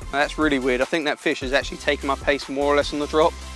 That's really weird. I think that fish has actually taken my pace more or less on the drop.